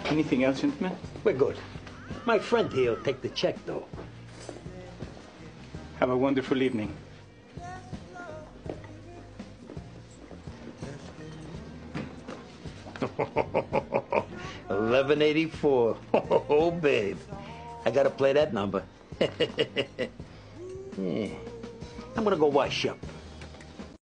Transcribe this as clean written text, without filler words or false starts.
Anything else, gentlemen? We're good. My friend here will take the check, though. Have a wonderful evening. $11.84. Oh, babe. I gotta play that number. Yeah. I'm gonna go wash up.